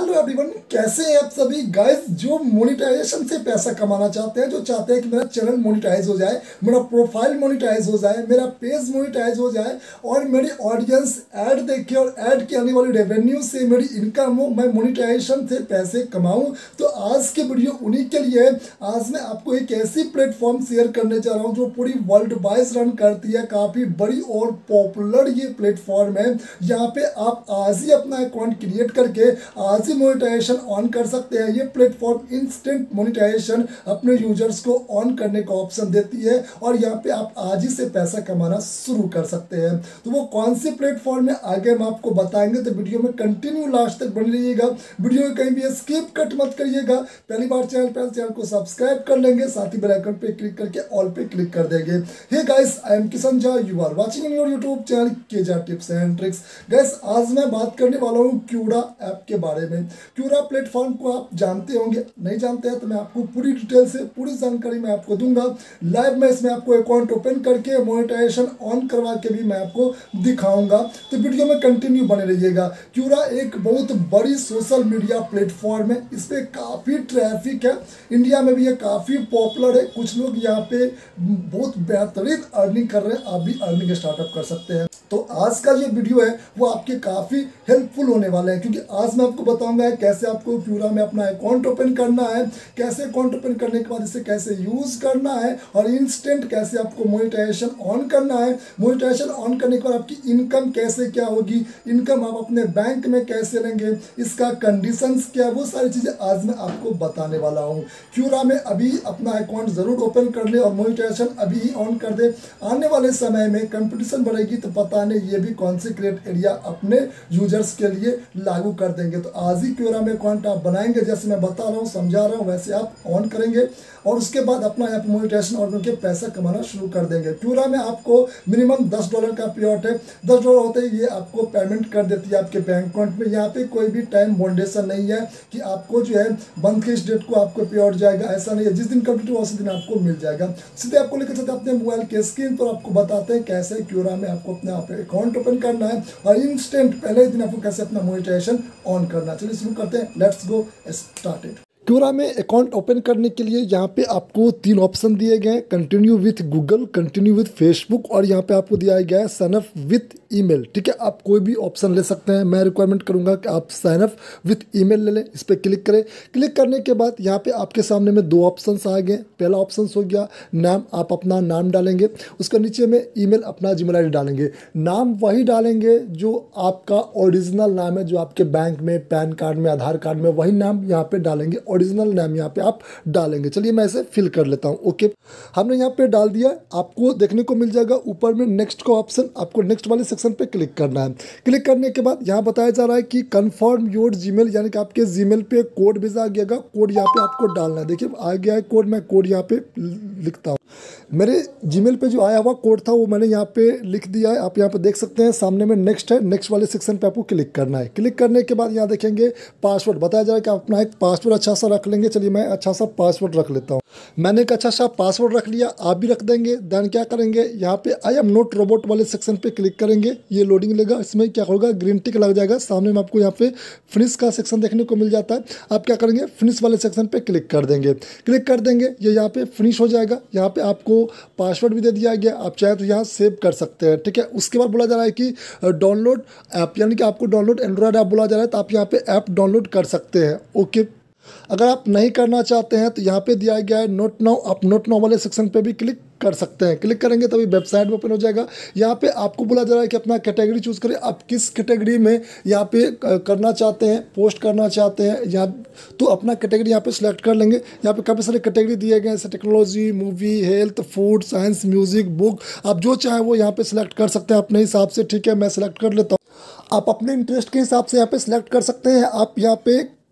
Hello everyone, कैसे हैं आप सभी गाइस जो मोनेटाइजेशन से पैसा कमाना चाहते हैं, जो चाहते हैं कि मेरा चैनल मोनेटाइज हो जाए, मेरा प्रोफाइल मोनेटाइज हो जाए, मेरा पेज मोनेटाइज हो जाए और मेरी ऑडियंस ऐड देखे और ऐड की आने वाली रेवेन्यू से मेरी इनकम हो, मैं मोनेटाइजेशन से पैसे कमाऊं। तो आज की वीडियो उन्हीं के लिए है। आज मैं आपको एक ऐसी प्लेटफॉर्म शेयर करने जा रहा हूं जो पूरी वर्ल्ड वाइज रन करती है, काफ़ी बड़ी और पॉपुलर ये प्लेटफॉर्म है। यहाँ पे आप आज ही अपना अकाउंट क्रिएट करके आज ही मोनेटाइजेशन ऑन कर सकते हैं। ये प्लेटफॉर्म इंस्टेंट मोनेटाइजेशन अपने यूजर्स को ऑन करने का ऑप्शन देती है और यहाँ पे आप आज ही से पैसा कमाना शुरू कर सकते हैं। तो वो कौन सी प्लेटफॉर्म है आगे हम आपको बताएंगे, तो वीडियो में कंटिन्यू लास्ट तक बने रहिएगा। वीडियो में कहीं भी स्किप कट मत करिएगा। पहली बार चैनल को सब्सक्राइब कर लेंगे, साथ ही बेल आइकन पे क्लिक करके ऑल पे क्लिक कर देंगे। Hey guys, I am Kishan Jha, you are watching in your YouTube channel KJ tips and tricks. Guys, आज मैं बात करने वाला हूँ क्यूरा ऐप के बारे में। क्यूरा प्लेटफॉर्म को आप जानते होंगे, नहीं जानते हैं तो मैं आपको पूरी डिटेल से पूरी जानकारी मैं आपको दूंगा। लाइव में इसमें आपको अकाउंट ओपन करके मोनेटाइजेशन ऑन करवा के भी मैं आपको दिखाऊंगा। तो वीडियो में कंटिन्यू बने रहिएगा। क्यूरा एक बहुत बड़ी सोशल मीडिया प्लेटफॉर्म है, इस पर काफ़ी ट्रैफिक है। इंडिया में भी ये काफ़ी पॉपुलर है। कुछ लोग यहाँ पे बहुत बेहतरीन अर्निंग कर रहे हैं, आप भी अर्निंग स्टार्टअप कर सकते हैं। तो आज का ये वीडियो है वो आपके काफ़ी हेल्पफुल होने वाला है, क्योंकि आज मैं आपको बताऊंगा कैसे आपको क्यूरा में अपना अकाउंट ओपन करना है, कैसे अकाउंट ओपन करने के बाद इसे कैसे यूज़ करना है और इंस्टेंट कैसे आपको मोनेटाइजेशन ऑन करना है। मोनेटाइजेशन ऑन करने के बाद आपकी इनकम कैसे क्या होगी, इनकम आप अपने बैंक में कैसे लेंगे, इसका कंडीशंस क्या, वो सारी चीज़ें आज मैं आपको बताने वाला हूँ। क्यूरा में अभी अपना अकाउंट ज़रूर ओपन कर ले और मोनेटाइजेशन अभी ही ऑन कर दे। आने वाले समय में कंपटीशन बढ़ेगी तो पता नहीं ये भी कौन से क्रिएट एरिया अपने यूजर्स के लिए लागू कर देंगे। तो आज ही क्यूरा में अकाउंट आप बनाएंगे, जैसे मैं बता रहा हूँ समझा रहा हूँ वैसे आप ऑन करेंगे और उसके बाद अपना यहाँ पे मोनेटाइजेशन ऑन करके पैसा कमाना शुरू कर देंगे। क्यूरा में आपको मिनिमम $10 का पे आउट है। $10 होते ही ये आपको पेमेंट कर देती है आपके बैंक अकाउंट में। यहाँ पे कोई भी टाइम बाउंडेशन नहीं है कि आपको जो है मंथ के इस डेट को आपको पे आउट जाएगा, ऐसा नहीं है। जिस दिन कंप्लीट हुआ उसी दिन आपको मिल जाएगा। सीधे आपको लेकर चलते अपने मोबाइल के स्क्रीन पर, आपको बताते हैं कैसे क्यूरा में आपको अपने आप अकाउंट ओपन करना है और इंस्टेंट पहले ही दिन आपको कैसे अपना मोनेटाइजेशन ऑन करना है। चलिए शुरू करते हैं, लेट्स गो स्टार्टेड। क्यूरा में अकाउंट ओपन करने के लिए यहाँ पे आपको 3 ऑप्शन दिए गए हैं, continue with Google, continue with Facebook और यहाँ पे आपको दिया गया है साइन अप विथ ईमेल। ठीक है, आप कोई भी ऑप्शन ले सकते हैं। मैं रिक्वायरमेंट करूँगा कि आप साइन अप विथ ईमेल ले लें। इस पर क्लिक करें। क्लिक करने के बाद यहाँ पे आपके सामने में 2 ऑप्शन आ गए। पहला ऑप्शन हो गया नाम, आप अपना नाम डालेंगे, उसके नीचे में ईमेल अपना जीमेल आईडी डालेंगे। नाम वही डालेंगे जो आपका ओरिजिनल नाम है, जो आपके बैंक में पैन कार्ड में आधार कार्ड में वही नाम यहाँ पे डालेंगे, ओरिजिनल नाम यहाँ पे आप डालेंगे। चलिए मैं इसे फिल कर लेता हूँ। ओके, हमने यहाँ पे डाल दिया। आपको देखने को मिल जाएगा ऊपर में नेक्स्ट का ऑप्शन, आपको नेक्स्ट वाले सेक्शन पे क्लिक करना है। क्लिक करने के बाद यहाँ बताया जा रहा है कि कंफर्म योर जीमेल, यानी कि आपके जीमेल पे कोड भेजा गया। कोड यहाँ पे आपको डालना है। देखिए आ गया है कोड, मैं कोड यहाँ पे लिखता हूँ। मेरे जीमेल पे जो आया हुआ कोड था वो मैंने यहाँ पे लिख दिया है। आप यहाँ पे देख सकते हैं सामने में नेक्स्ट है, नेक्स्ट वाले सेक्शन पे आपको क्लिक करना है। क्लिक करने के बाद यहाँ देखेंगे पासवर्ड बताया जा रहा है कि आप अपना एक पासवर्ड अच्छा सा रख लेंगे। चलिए मैं अच्छा सा पासवर्ड रख लेता हूँ। मैंने एक अच्छा सा पासवर्ड रख लिया, आप भी रख देंगे। देन क्या करेंगे, यहाँ पे आई एम नॉट रोबोट वाले सेक्शन पे क्लिक करेंगे। ये लोडिंग लेगा, इसमें क्या होगा ग्रीन टिक लग जाएगा। सामने में आपको यहाँ पे फिनिश का सेक्शन देखने को मिल जाता है। आप क्या करेंगे, फिनिश वाले सेक्शन पे क्लिक कर देंगे। क्लिक कर देंगे, ये यहाँ पे फिनिश हो जाएगा। यहाँ पे आपको पासवर्ड भी दे दिया गया, आप चाहे तो यहाँ सेव कर सकते हैं। ठीक है, उसके बाद बोला जा रहा है कि डाउनलोड ऐप, यानी कि आपको डाउनलोड एंड्रॉयड ऐप बोला जा रहा है, तो आप यहाँ पे ऐप डाउनलोड कर सकते हैं। ओके, अगर आप नहीं करना चाहते हैं तो यहाँ पे दिया गया है नोट नाउ, आप नोट नाउ वाले सेक्शन पे भी क्लिक कर सकते हैं। क्लिक करेंगे तभी वेबसाइट में ओपन हो जाएगा। यहाँ पे आपको बोला जा रहा है कि अपना कैटेगरी चूज करें, आप किस कैटेगरी में यहाँ पे करना चाहते हैं, पोस्ट करना चाहते हैं यहाँ, तो अपना कैटेगरी यहाँ पे सिलेक्ट कर लेंगे। यहाँ पे काफ़ी सारे कैटेगरी दिए गए हैं, जैसे technology, movie, health, food, science, music, book. आप जो चाहें वो यहाँ पे सिलेक्ट कर सकते हैं अपने हिसाब से। ठीक है, मैं सिलेक्ट कर लेता हूँ। आप अपने इंटरेस्ट के हिसाब से यहाँ पे सिलेक्ट कर सकते हैं। आप यहाँ पे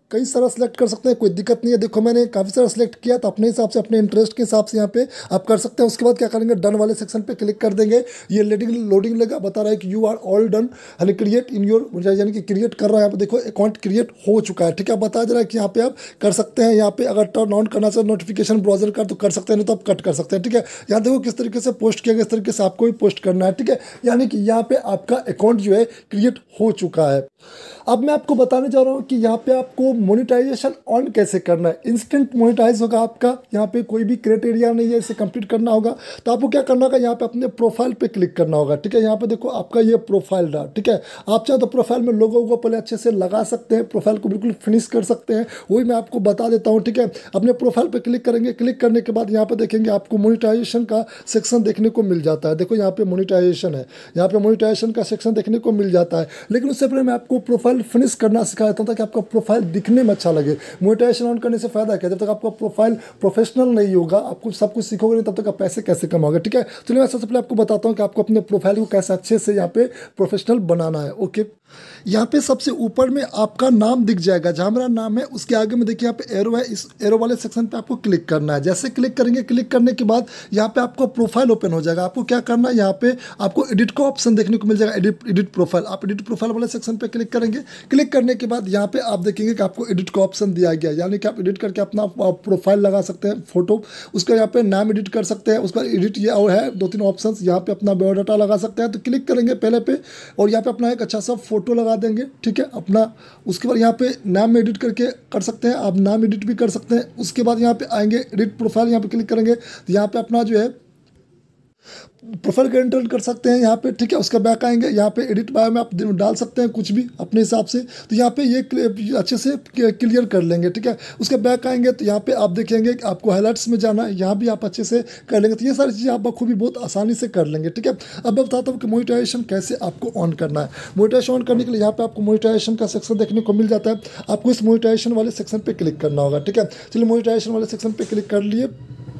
कई सारा सिलेक्ट कर सकते हैं, कोई दिक्कत नहीं है। देखो मैंने काफ़ी सारा सिलेक्ट किया, तो अपने हिसाब से अपने इंटरेस्ट के हिसाब से यहाँ पे आप कर सकते हैं। उसके बाद क्या करेंगे, डन वाले सेक्शन पे क्लिक कर देंगे। ये लोडिंग लेगा, बता रहा है कि यू आर ऑल डन यानी क्रिएट इन योर, यानी कि क्रिएट कर रहा है। यहाँ पे देखो अकाउंट क्रिएट हो चुका है, ठीक है। बता दे रहा है कि यहाँ पे आप कर सकते हैं। यहाँ पे अगर टर्न ऑन करना चाहिए नोटिफिकेशन ब्राउजर का तो कर सकते हैं, नहीं तो आप कट कर सकते हैं, ठीक है। यहाँ देखो किस तरीके से पोस्ट किया गया, इस तरीके से आपको भी पोस्ट करना है, ठीक है। यानी कि यहाँ पे आपका अकाउंट जो है क्रिएट हो चुका है। अब मैं आपको बताने जा रहा हूँ कि यहाँ पे आपको मोनेटाइजेशन ऑन कैसे करना है। इंस्टेंट मोनेटाइज होगा आपका, यहाँ पे कोई भी क्राइटेरिया नहीं है, इसे कंप्लीट करना होगा। तो आपको क्या करना होगा, यहाँ पे अपने प्रोफाइल पे क्लिक करना होगा, ठीक है। यहाँ पे देखो आपका ये प्रोफाइल रहा, ठीक है। आप चाहे तो प्रोफाइल में लोगों को पहले अच्छे से लगा सकते हैं, प्रोफाइल को बिल्कुल फिनिश कर सकते हैं, वही मैं आपको बता देता हूँ, ठीक है। अपने प्रोफाइल पे क्लिक करेंगे, क्लिक करने के बाद यहाँ पे देखेंगे आपको मोनेटाइजेशन का सेक्शन देखने को मिल जाता है। देखो यहाँ पे मोनेटाइजेशन है, यहाँ पे मोनेटाइजेशन का सेक्शन देखने को मिल जाता है। लेकिन उससे पहले मैं आपको प्रोफाइल फिनिश करना सिखा देता हूँ ताकि आपका प्रोफाइल दिखने में अच्छा लगे। मोनेटाइजेशन ऑन करने से फायदा क्या है, जब तक आपका प्रोफाइल प्रोफेशनल नहीं होगा, आपको सब कुछ सीखोगे नहीं, तब तक आप पैसे कैसे कमाओगे, ठीक है। चलिए मैं सबसे पहले आपको बताता हूँ कि आपको अपने प्रोफाइल को कैसे अच्छे से यहाँ पे प्रोफेशनल बनाना है। ओके, यहाँ पे सबसे ऊपर में आपका नाम दिख जाएगा, जहाँ मेरा नाम है उसके आगे में देखिए यहाँ पे एरो है, इस एरो वाले सेक्शन पे आपको क्लिक करना है। जैसे क्लिक करेंगे, क्लिक करने के बाद यहाँ पे आपको प्रोफाइल ओपन हो जाएगा। आपको क्या करना है, यहाँ पे आपको एडिट का ऑप्शन देखने को मिल जाएगा, एडिट प्रोफाइल। आप एडिट प्रोफाइल वाले सेक्शन पे क्लिक करेंगे। क्लिक करने के बाद यहाँ पे आप देखेंगे कि आपको एडिट का ऑप्शन दिया गया, यानी कि आप एडिट करके अपना प्रोफाइल लगा सकते हैं, फोटो, उसका यहाँ पे नाम एडिट कर सकते हैं। उसका एडिट ये और है 2-3 ऑप्शन, यहाँ पे अपना बायोडाटा लगा सकते हैं। तो क्लिक करेंगे पहले पे और यहाँ पे अपना एक अच्छा सा फोटो लगा देंगे, ठीक है अपना। उसके बाद यहाँ पे नाम एडिट करके कर सकते हैं, आप नाम एडिट भी कर सकते हैं। उसके बाद यहाँ पे आएंगे एडिट प्रोफाइल, यहाँ पे क्लिक करेंगे तो यहाँ पे अपना जो है प्रोफाइल का एंटर कर सकते हैं यहाँ पे, ठीक है। उसका बैक आएंगे, यहाँ पे एडिट बायो में आप डाल सकते हैं कुछ भी अपने हिसाब से। तो यहाँ पे ये अच्छे से क्लियर कर लेंगे, ठीक है। उसके बैक आएंगे तो यहाँ पे आप देखेंगे कि आपको हाईलाइट्स में जाना है, यहाँ भी आप अच्छे से कर लेंगे। तो ये सारी चीज़ें आप बखूबी बहुत आसानी से कर लेंगे, ठीक है। अब मैं बताता हूँ कि मोनेटाइजेशन कैसे आपको ऑन करना है। मोनेटाइजेशन ऑन करने के लिए यहाँ पे आपको मोनेटाइजेशन का सेक्शन देखने को मिल जाता है। आपको इस मोनेटाइजेशन वाले सेक्शन पे क्लिक करना होगा, ठीक है। चलिए मोनेटाइजेशन वाले सेक्शन पे क्लिक कर लिए।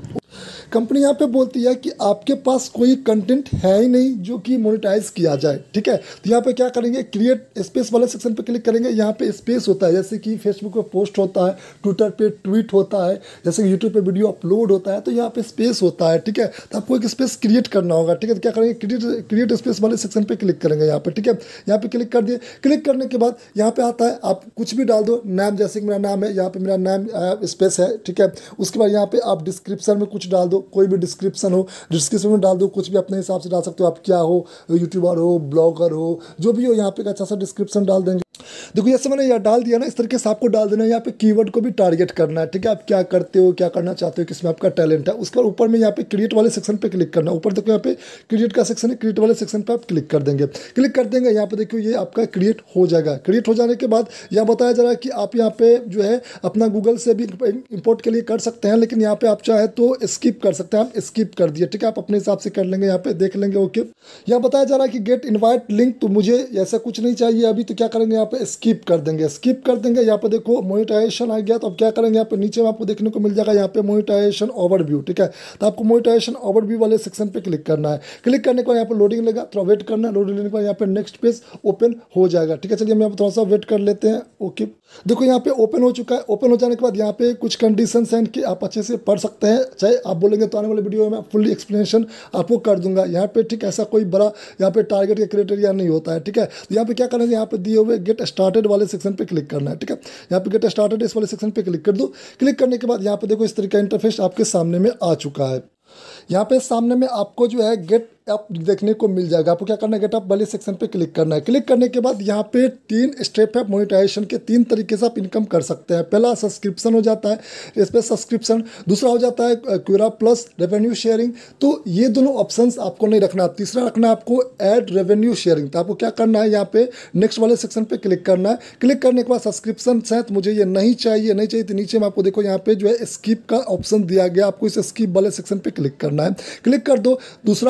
कंपनी यहाँ पे बोलती है कि आपके पास कोई कंटेंट है ही नहीं जो कि मोनेटाइज किया जाए, ठीक है। तो यहाँ पे क्या करेंगे, क्रिएट स्पेस वाले सेक्शन पे क्लिक करेंगे। यहाँ पे स्पेस होता है, जैसे कि फेसबुक पे पोस्ट होता है, ट्विटर पे ट्वीट होता है, जैसे कि यूट्यूब पे वीडियो अपलोड होता है, तो यहाँ पे स्पेस होता है, ठीक है। तो आपको एक स्पेस क्रिएट करना होगा, ठीक है। तो क्या करेंगे, क्रिएट स्पेस वाले सेक्शन पे क्लिक करेंगे यहाँ पे, ठीक है। यहाँ पे क्लिक कर दिए। क्लिक करने के बाद यहाँ पे आता है आप कुछ भी डाल दो, नाम, जैसे कि मेरा नाम है, यहाँ पे मेरा नाम स्पेस है, ठीक है। उसके बाद यहाँ पे आप डिस्क्रिप्शन में कुछ डाल दो, कोई भी डिस्क्रिप्शन हो, डिस्क्रिप्शन में डाल दो, कुछ भी अपने हिसाब से डाल सकते हो। आप क्या हो, यूट्यूबर हो, ब्लॉगर हो, जो भी हो, यहाँ पे अच्छा सा डिस्क्रिप्शन डाल देंगे। देखो जैसे मैंने यहाँ डाल दिया ना, इस तरीके से आपको डाल देना है। यहाँ पे कीवर्ड को भी टारगेट करना है, ठीक है। आप क्या करते हो, क्या करना चाहते हो, किसमें आपका टैलेंट है। उसके बाद ऊपर में यहाँ पे क्रिएट वाले सेक्शन पे क्लिक करना है। ऊपर देखो यहाँ पे क्रिएट का सेक्शन है, क्रिएट वाले सेक्शन पे आप क्लिक कर देंगे। क्लिक कर देंगे, यहाँ पे देखो ये आपका क्रिएट हो जाएगा। क्रिएट हो जाने के बाद यहाँ बताया जा रहा है कि आप यहाँ पे जो है अपना गूगल से भी इंपोर्ट के लिए कर सकते हैं, लेकिन यहाँ पे आप चाहे तो स्किप कर सकते हैं। आप स्किप कर दिए, ठीक है। आप अपने हिसाब से कर लेंगे, यहाँ पे देख लेंगे। ओके, यहाँ बताया जा रहा है कि गेट इन्वाइट लिंक, तो मुझे ऐसा कुछ नहीं चाहिए अभी, तो क्या करेंगे, यहाँ पे स्किप कर देंगे। स्किप कर देंगे। यहाँ पे देखो मोनेटाइजेशन आ गया, तो अब क्या करेंगे, यहाँ पे नीचे में आपको देखने को मिल जाएगा यहाँ पे मोनेटाइजेशन ओवरव्यू, ठीक है। तो आपको मोनेटाइजेशन ओवरव्यू वाले सेक्शन पे क्लिक करना है। क्लिक करने के बाद यहाँ पे लोडिंग लेगा, थोड़ा वेट करना है। लोडिंग लेने के बाद यहाँ पे नेक्स्ट पेज ओपन हो जाएगा, ठीक है। चलिए हम यहाँ पे थोड़ा सा वेट कर लेते हैं। ओके, देखो यहाँ पे ओपन हो चुका है। ओपन हो जाने के बाद यहाँ पे कुछ कंडीशंस हैं कि आप अच्छे से पढ़ सकते हैं, चाहे आप बोलेंगे तो आने वाले वीडियो में फुल्ली एक्सप्लेनेशन आपको कर दूंगा यहाँ पे, ठीक है। ऐसा कोई बड़ा यहाँ पे टारगेट या क्राइटेरिया नहीं होता है, ठीक है। तो यहाँ पे क्या करेंगे, यहाँ पे दिए हुए गेट स्टार्टेड वाले सेक्शन पे क्लिक करना है, ठीक है। यहाँ पे गेट स्टार्टेड इस वाले सेक्शन पे क्लिक कर दो। क्लिक करने के बाद यहाँ पे देखो इस तरीके का इंटरफेस आपके सामने में आ चुका है। यहाँ पे सामने में आपको जो है गेट अप देखने को मिल जाएगा। आपको क्या करना है, गेट अप वाले सेक्शन पे क्लिक करना है। क्लिक करने के बाद यहाँ पे 3 स्टेप है मोनेटाइजेशन के। 3 तरीके से आप इनकम कर सकते हैं। पहला सब्सक्रिप्शन हो जाता है, इस पर सब्सक्रिप्शन। दूसरा हो जाता है क्यूरा प्लस रेवेन्यू शेयरिंग। तो ये दोनों ऑप्शंस आपको नहीं रखना। तीसरा रखना है आपको ऐड रेवेन्यू शेयरिंग। तो आपको क्या करना है, यहाँ पे नेक्स्ट वाले सेक्शन पे क्लिक करना है। क्लिक करने के बाद सब्सक्रिप्शन है तो मुझे ये नहीं चाहिए, नहीं चाहिए तो नीचे में आपको देखो यहाँ पे जो है स्किप का ऑप्शन दिया गया। आपको इस स्किप वाले सेक्शन पे क्लिक करना है। क्लिक कर दो। दूसरा आ गया यहाँ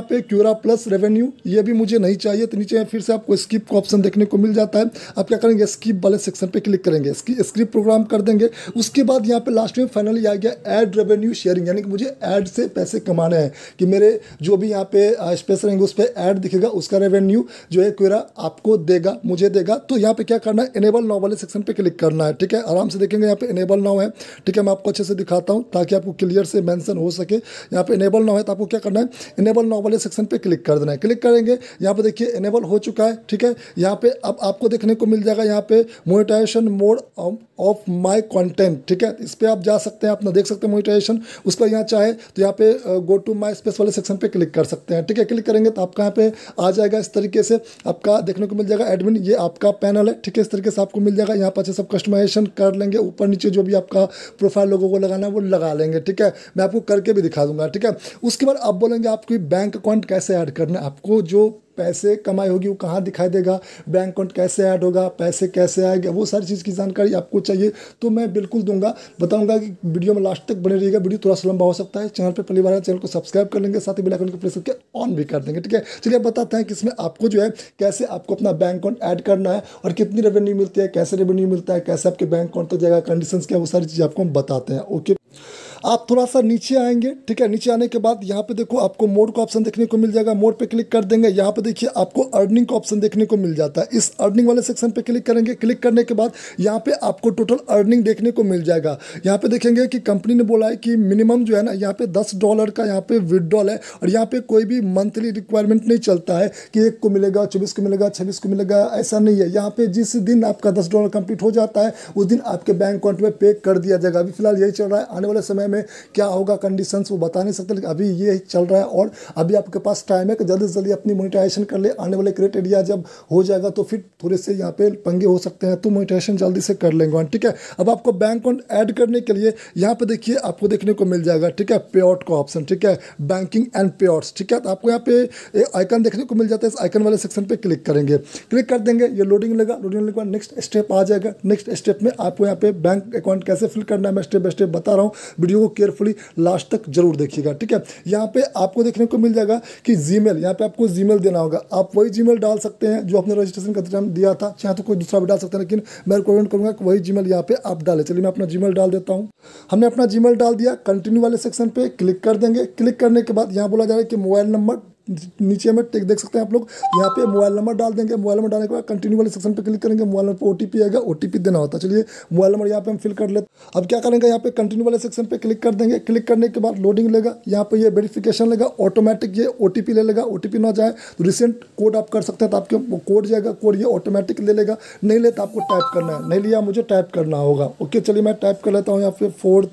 यहाँ पे क्यूरा प्लस रेवेन्यू, ये भी मुझे नहीं चाहिए, तो नीचे फिर से आपको स्किप का ऑप्शन देखने को मिल जाता है। आप क्या करेंगे, स्किप वाले सेक्शन पे क्लिक करेंगे, स्किप प्रोग्राम कर देंगे। उसके बाद यहाँ पे लास्ट में फाइनली आ गया ऐड रेवेन्यू शेयरिंग, यानी कि मुझे ऐड से पैसे कमाने हैं, कि मेरे जो भी यहाँ पे स्पेस रहेंगे उस पर ऐड दिखेगा, उसका रेवेन्यू जो है क्यूरा आपको देगा, मुझे देगा। तो यहाँ पे क्या करना है, इनेबल नाउ वाले सेक्शन पे क्लिक करना है। ठीक है, आराम से देखेंगे यहाँ पे इनेबल नाउ है। ठीक है, मैं आपको अच्छे से दिखाता हूँ ताकि आपको क्लियर से मेंशन हो सके। यहाँ पे इनेबल नाउ है, तो आपको क्या करना है, इनेबल नाउ वाले सेक्शन पे क्लिक कर देना है। क्लिक करेंगे, यहाँ पे देखिए इनेबल हो चुका है। ठीक है, यहाँ पे अब आपको देखने को मिल जाएगा यहाँ पे monetization mode of my content. ठीक है, इस पर आप जा सकते हैं, अपना देख सकते हैं मोनेटाइजेशन। उस पर यहाँ चाहे तो यहाँ पे गो टू माय स्पेस वाले सेक्शन पे क्लिक कर सकते हैं। ठीक है, क्लिक करेंगे तो आपका यहाँ पे आ जाएगा इस तरीके से, आपका देखने को मिल जाएगा एडमिन, ये आपका पैनल है। ठीक है, इस तरीके से आपको मिल जाएगा। यहाँ पर अच्छे सब कस्टमाइजेशन कर लेंगे, ऊपर नीचे जो भी आपका प्रोफाइल लोगों को लगाना है वो लगा लेंगे। ठीक है, मैं आपको करके भी दिखा दूंगा। ठीक है, उसके बाद आप बोलेंगे आपकी बैंक अकाउंट कैसे ऐड करना है, आपको जो पैसे कमाई होगी वो कहाँ दिखाई देगा, बैंक अकाउंट कैसे ऐड होगा, पैसे कैसे आएंगे, वो सारी चीज़ की जानकारी आपको चाहिए तो मैं बिल्कुल दूंगा, बताऊंगा कि वीडियो में लास्ट तक बने रहिएगा। वीडियो थोड़ा सा लंबा हो सकता है, चैनल पर पहली बार है चैनल को सब्सक्राइब कर लेंगे, साथ ही बेल आइकन को प्रेस करके ऑन भी कर देंगे। ठीक है, चलिए बताते हैं कि इसमें आपको जो है कैसे आपको अपना बैंक अकाउंट ऐड करना है और कितनी रेवेन्यू मिलती है, कैसे रेवेन्यू मिलता है, कैसे आपके बैंक अकाउंट तक जाएगा, कंडीशंस क्या, वो सारी चीज़ें आपको हम बताते हैं। ओके, आप थोड़ा सा नीचे आएंगे। ठीक है, नीचे आने के बाद यहाँ पे देखो आपको मोड का ऑप्शन देखने को मिल जाएगा, मोड पे क्लिक कर देंगे। यहाँ पे देखिए आपको अर्निंग का ऑप्शन देखने को मिल जाता है, इस अर्निंग वाले सेक्शन पे क्लिक करेंगे। क्लिक करने के बाद यहाँ पे आपको टोटल अर्निंग देखने को मिल जाएगा। यहाँ पे देखेंगे कि कंपनी ने बोला है कि मिनिमम जो है ना यहाँ पे $10 का यहाँ पे विड्रॉल है, और यहाँ पे कोई भी मंथली रिक्वायरमेंट नहीं चलता है कि 1 को मिलेगा, 24 को मिलेगा, 26 को मिलेगा, ऐसा नहीं है। यहाँ पे जिस दिन आपका $10 कंप्लीट हो जाता है उस दिन आपके बैंक अकाउंट में पे कर दिया जाएगा। अभी फिलहाल यही चल रहा है, आने वाले समय में क्या होगा कंडीशंस वो बता नहीं सकते, लेकिन अभी ये चल रहा है और अभी आपके पास टाइम है कि जल्दी से जल्दी अपनी मोनेटाइजेशन कर ले। आने वाले क्राइटेरिया जब हो जाएगा तो फिर थोड़े से यहाँ पे पंगे हो सकते हैं, तो मोनेटाइजेशन जल्दी से कर लेंगे। ठीक है, अब आपको बैंक अकाउंट ऐड करने के लिए यहाँ पे देखिए आपको देखने को मिल जाएगा। ठीक है, पे आउट का ऑप्शन, ठीक है, बैंकिंग एंड पे आउट्स। ठीक है, तो आपको यहाँ पे आइकन देखने को मिल जाता है, इस आइकन वाले सेक्शन पे क्लिक करेंगे। क्लिक कर देंगे, ये लोडिंग लेगा, लोडिंग लेने के बाद नेक्स्ट स्टेप आ जाएगा। नेक्स्ट स्टेप में आपको यहाँ पे बैंक अकाउंट कैसे फिल करना है मैं स्टेप बाय स्टेप बता रहा हूँ, वीडियो को केयरफुली लास्ट तक जरूर देखिएगा। ठीक है, यहाँ पे आपको देखने को मिल जाएगा कि जीमेल, यहाँ पे आपको जीमेल देना होगा। आप वही जीमेल डाल सकते हैं जो आपने रजिस्ट्रेशन का टाइम दिया था, चाहे तो कोई दूसरा भी डाल सकते हैं, लेकिन मैं रिकमेंड करूंगा कि वही जीमेल यहाँ पे आप डालें। चलिए मैं अपना जीमेल डाल देता हूँ। हमने अपना जीमेल डाल दिया, कंटिन्यू वाले सेक्शन पे क्लिक कर देंगे। क्लिक करने के बाद यहाँ बोला जा रहा है कि मोबाइल नंबर, नीचे में टेक देख सकते हैं आप लोग, यहाँ पे मोबाइल नंबर डाल देंगे। मोबाइल नंबर डालने के बाद कंटिन्यू वाले सेक्शन पे क्लिक करेंगे। मोबाइल नंबर पर ओटीपी आएगा, ओटीपी देना होता है। चलिए मोबाइल नंबर यहाँ पे हम फिल कर लेते। अब क्या करेंगे, यहाँ पे कंटिन्यू वाले सेक्शन पे क्लिक कर देंगे। क्लिक करने के बाद लोडिंग लेगा, यहाँ पे ये वेरिफिकेशन लेगा, ऑटोमेटिक ये ओटीपी ले लेगा। ओटीपी ना जाए तो रिसेंट कोड आप कर सकते हैं, तो आपके कोड जाएगा, कोड ये ऑटोमेटिक ले लेगा। नहीं ले तो आपको टाइप करना है, नहीं लिया मुझे टाइप करना होगा। ओके, चलिए मैं टाइप कर लेता हूँ यहाँ पे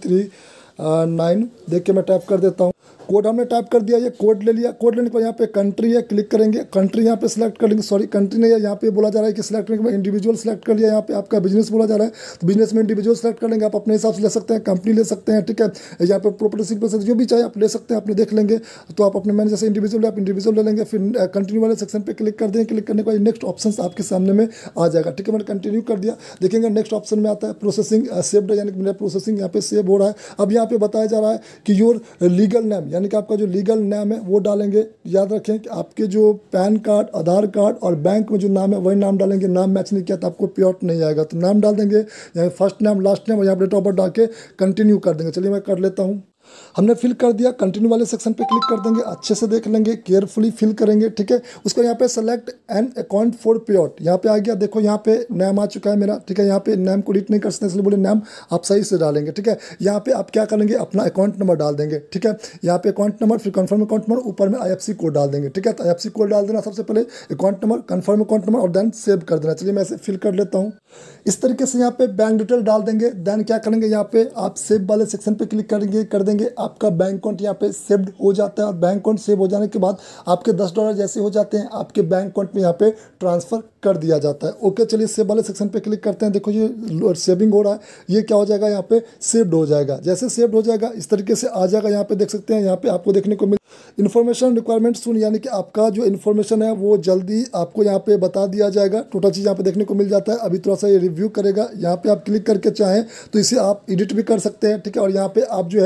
439 देख के मैं टाइप कर देता हूँ। कोड हमने टाइप कर दिया, ये कोड ले लिया। कोड लेने के बाद यहाँ पे कंट्री है, क्लिक करेंगे। कंट्री यहाँ पे सिलेक्ट कर लेंगे, सॉरी कंट्री नहीं है, यहाँ पे बोला जा रहा है कि सिलेक्ट करने के बाद इंडिविजुअल सिलेक्ट कर लिया। यहाँ पे आपका बिजनेस बोला जा रहा है, तो बिजनेस में इंडिविजुअल सिलेक्ट कर लेंगे। आप अपने हिसाब से ले सकते हैं, कंपनी ले सकते हैं। ठीक है, यहाँ पे प्रोपर्टी पर जो भी चाहे आप ले सकते हैं, आपने देख लेंगे। तो आप अपने मैनेजर से इंडिविजुअल आप इंडिविजुअल ले लेंगे। फिर कंटिन्यू वाले सेक्शन पर क्लिक कर देंगे। क्लिक करने के बाद नेक्स्ट ऑप्शन आपके सामने में आ जाएगा। ठीक है, मैंने कंटिन्यू कर दिया। देखेंगे नेक्स्ट ऑप्शन में आता है प्रोसेसिंग सेव्ड, यानी कि मेरा प्रोसेसिंग यहाँ पे सेव हो रहा है। अब यहाँ पे बताया जा रहा है कि योर लीगल नेम, यानी कि आपका जो लीगल नाम है वो डालेंगे। याद रखें कि आपके जो पैन कार्ड, आधार कार्ड और बैंक में जो नाम है वही नाम डालेंगे। नाम मैच नहीं किया तो आपको पे आउट नहीं आएगा, तो नाम डाल देंगे, यहाँ फर्स्ट नाम, लास्ट नाम और यहाँ पर डेट ऑफ बर्थ डाल के कंटिन्यू कर देंगे। चलिए मैं कर लेता हूँ। हमने फिल कर दिया, कंटिन्यू वाले सेक्शन पे क्लिक कर देंगे। अच्छे से देख लेंगे, केयरफुली फिल करेंगे। ठीक है, उसको यहाँ पे select an account for payout, यहाँ पे आ गया। देखो यहाँ पे नाम आ चुका है मेरा। ठीक है, यहाँ पे नाम को एडिट नहीं कर सकते, इसलिए बोले नाम आप सही से डालेंगे। ठीक है, यहाँ पे आप क्या करेंगे, अपना अकाउंट नंबर डाल देंगे। ठीक है, यहाँ पे अकाउंट नंबर, फिर कन्फर्म अकाउंट नंबर, ऊपर में IFSC कोड डाल देंगे। ठीक है, तो IFSC कोड डाल देना सबसे पहले, account number, confirm account number और देन सेव कर देना। चलिए मैं इसे फिल कर लेता हूँ। इस तरीके से यहाँ पे बैंक डिटेल डाल देंगे। देन क्या करेंगे, यहाँ पे आप सेव वाले सेक्शन पे क्लिक करेंगे, कर देंगे। आपका बैंक अकाउंट यहाँ पे सेव्ड हो जाता है, और बैंक अकाउंट सेव हो जाने के बाद आपके $10 जैसे हो जाते हैं, आपके बैंक अकाउंट में यहाँ पे ट्रांसफर कर दिया जाता है। ओके, चलिए सेव वाले सेक्शन पे क्लिक करते हैं। देखो ये सेविंग हो रहा है, ये क्या हो जाएगा, यहाँ पे सेव्ड हो जाएगा। जैसे सेव्ड हो जाएगा इस तरीके से आ जाएगा। यहाँ पे देख सकते हैं, यहाँ पे आपको देखने को मिल इन्फॉर्मेशन रिक्वायरमेंट सुन, यानी कि आपका जो इन्फॉर्मेशन है वो जल्दी आपको यहाँ पे बता दिया जाएगा। टोटल चीज़ यहाँ पे देखने को मिल जाता है। अभी थोड़ा सा ये रिव्यू करेगा, यहाँ पे आप क्लिक करके चाहें तो इसे आप एडिट भी कर सकते हैं। ठीक है, और यहाँ पे आप जो है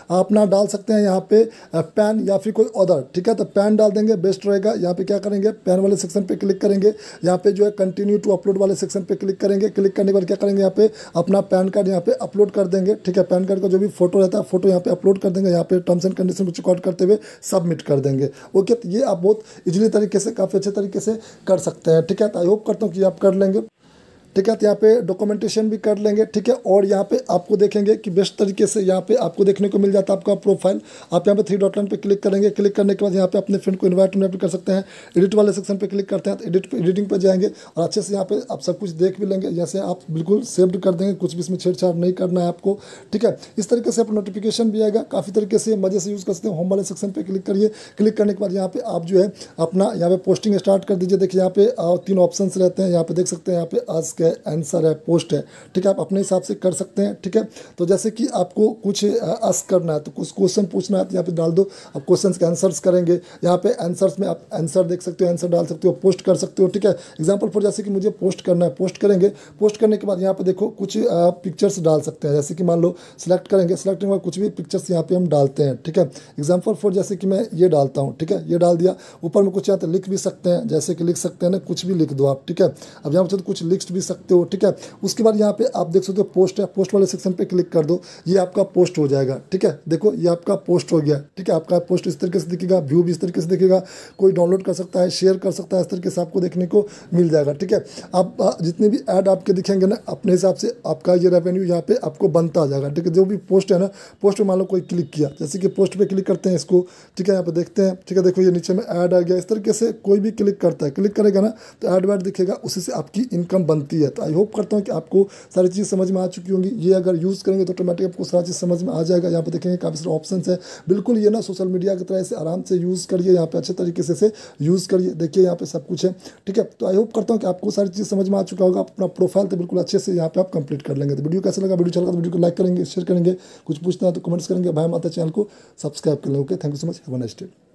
अपना डाल सकते हैं यहाँ पे पैन या फिर कोई अदर, ठीक है। तो पैन डाल देंगे, बेस्ट रहेगा। यहाँ पे क्या करेंगे, पैन वाले सेक्शन पे क्लिक करेंगे, यहाँ पे जो है कंटिन्यू टू अपलोड वाले सेक्शन पे क्लिक करेंगे। क्लिक करने के बाद क्या करेंगे, यहाँ पे अपना पैन कार्ड यहाँ पे अपलोड कर देंगे, ठीक है। पैन कार्ड का जो भी फोटो रहता है फोटो यहाँ पे अपलोड कर देंगे। यहाँ पे टर्म्स एंड कंडीशन को चेकआउट करते हुए सबमिट कर देंगे। ओके, तो ये आप बहुत इजीली तरीके से, काफ़ी अच्छे तरीके से कर सकते हैं, ठीक है। तो आई होप करता हूँ कि आप कर लेंगे, ठीक है। तो यहाँ पे डॉक्यूमेंटेशन भी कर लेंगे, ठीक है। और यहाँ पे आपको देखेंगे कि बेस्ट तरीके से यहाँ पे आपको देखने को मिल जाता है आपका प्रोफाइल। आप यहाँ पे 3 डॉट लाइन पे क्लिक करेंगे। क्लिक करने के बाद यहाँ पे अपने फ्रेंड को इन्वाइट भी कर सकते हैं। एडिट वाले सेक्शन पे क्लिक करते हैं तो एडिटिंग पे जाएंगे और अच्छे से यहाँ पे आप सब कुछ देख भी लेंगे। जैसे आप बिल्कुल सेव्ड कर देंगे, कुछ भी इसमें छेड़छाड़ नहीं करना है आपको, ठीक है। इस तरीके से आप नोटिफिकेशन भी आएगा, काफ़ी तरीके से मजे से यूज़ कर सकते हैं। होम वाले सेक्शन पर क्लिक करिए। क्लिक करने के बाद यहाँ पे आप जो है अपना यहाँ पे पोस्टिंग स्टार्ट कर दीजिए। देखिए यहाँ पे 3 ऑप्शन रहते हैं, यहाँ पे देख सकते हैं। यहाँ पे आस्क है, आंसर है, पोस्ट है, ठीक है। आप अपने हिसाब से कर सकते हैं, ठीक है। तो जैसे कि आपको कुछ आस्क करना है तो कुछ क्वेश्चन पूछना है तो यहाँ पे डाल दो। आप क्वेश्चन के आंसर्स करेंगे। यहाँ पे आंसर्स में आप आंसर देख सकते हो, आंसर डाल सकते हो, पोस्ट कर सकते हो, ठीक है। एग्जाम्पल फॉर जैसे कि मुझे पोस्ट करना है, पोस्ट करेंगे। पोस्ट करने के बाद यहाँ पे देखो कुछ पिक्चर्स डाल सकते हैं। जैसे कि मान लो सिलेक्ट करेंगे, सिलेक्ट करने के बाद कुछ भी पिक्चर्स यहाँ पे हम डालते हैं, ठीक है। एग्जाम्पल फॉर जैसे कि मैं ये डालता हूँ, ठीक है, ये डाल दिया। ऊपर में कुछ यहाँ पे लिख भी सकते हैं, जैसे कि लिख सकते हैं ना, कुछ भी लिख दो आप, ठीक है। अब यहाँ पे कुछ लिख भी सकते हो, ठीक है। उसके बाद यहाँ पे आप देख सकते हो पोस्ट है, पोस्ट वाले सेक्शन पे क्लिक कर दो, ये आपका पोस्ट हो जाएगा, ठीक है। देखो ये आपका पोस्ट हो गया, ठीक है। आपका पोस्ट इस तरीके से दिखेगा, व्यू भी इस तरीके से दिखेगा। कोई डाउनलोड कर सकता है, शेयर कर सकता है, इस तरीके से आपको देखने को मिल जाएगा, ठीक है। आप जितने भी ऐड आपके दिखेंगे ना, अपने हिसाब से आपका ये रेवेन्यू यहाँ पे आपको बनता जाएगा, ठीक है। जो भी पोस्ट है ना, पोस्ट में मान लो कोई क्लिक किया, जैसे कि पोस्ट पे क्लिक करते हैं इसको, ठीक है। यहाँ पे देखते हैं, ठीक है। देखो ये नीचे में ऐड आ गया। इस तरीके से कोई भी क्लिक करता है, क्लिक करेगा ना तो ऐड वैड दिखेगा, उसी से आपकी इनकम बनती है। तो आई होप करता हूँ कि आपको सारी चीज़ समझ में आ चुकी होंगी। ये अगर यूज़ करेंगे तो ऑटोमेटिक आपको सारी चीज़ समझ में आ जाएगा। यहाँ पे देखेंगे काफ़ी सारे ऑप्शन है, बिल्कुल ये ना सोशल मीडिया की तरह से आराम से यूज़ करिए, यहाँ पे अच्छे तरीके से यूज़ करिए। देखिए यहाँ पे सब कुछ है, ठीक है। तो आई होप करता हूँ कि आपको सारी चीज़ समझ में आ चुका होगा। अपना प्रोफाइल तो बिल्कुल अच्छे से यहाँ पे आप कंप्लीट कर लेंगे। तो वीडियो कैसा लगा, वीडियो चल रहा तो वीडियो को लाइक करेंगे, शेयर करेंगे, कुछ पूछना है तो कमेंट्स करेंगे, भाई माता चैनल को सब्सक्राइब कर लेंगे। Okay, thank you so much, have a nice day.